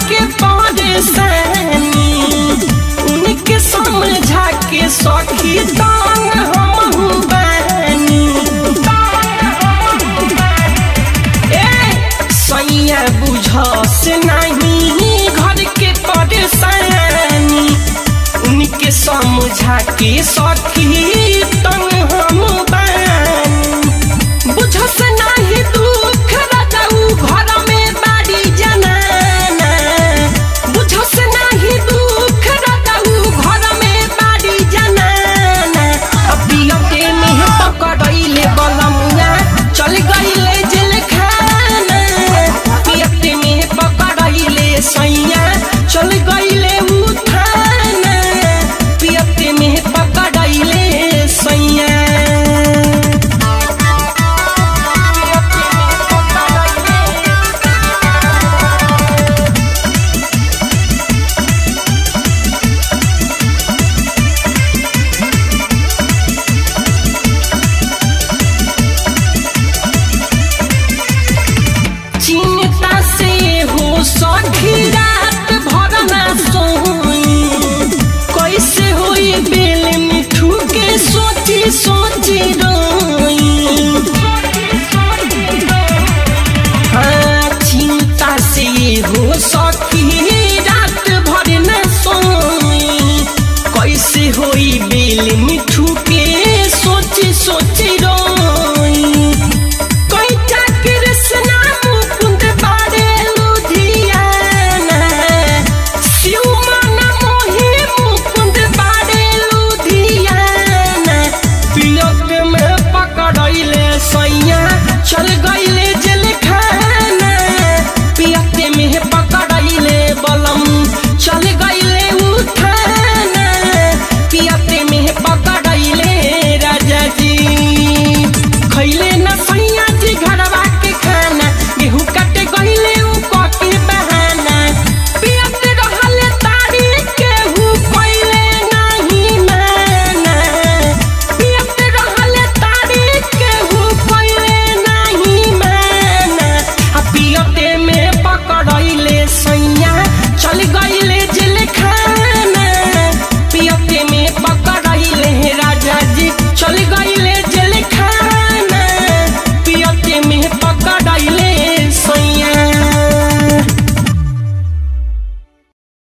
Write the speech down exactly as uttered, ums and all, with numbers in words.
के परेशानी उनके समझा के सखी दान हम बानी। ए सैया बुझस नहीं घर के परेशानी उनके समझा के सखी तन हम बानी। बुझस नहीं दुख रजाऊ घर में बाड़ी जनाना। बुझस नहीं दुख रजाऊ घर में बाड़ी जनाना। अबियते में पकड़ैले बलमुआ चल गईले जेल खाना। पियते में पकड़ैले सैया चल गईले उठाना। पियते में पकड़ैले सैया चिंता से हो सखी रात भर ना सोई। कैसे होई बेल मिठू के सोची सोची रोई। हाँ चिंता से हो सखी रात भर ना सोई। कैसे होई बेल मिठू के सोची सोची रोई। कोई चाकर सना मुकुंद बाड़े लुधियाना। शिव मन मोहि मुकुंद बाड़े लुधियाना। पियत में पकड़ैले सैया चल गईले जेल खाना। पियत में पकड़ैले बलम चल गईले उठाना। पियत में पकड़ैले राजा जी खैले न सैया जी घरवा के खाना। गेहूं काटे गईले उ के बहाना। पियत रहले तारी केहू कइले नहीं माना। पियत रहले तारी केहू कइले नहीं माना। आ पियते में पकड़ैले सैया चल गई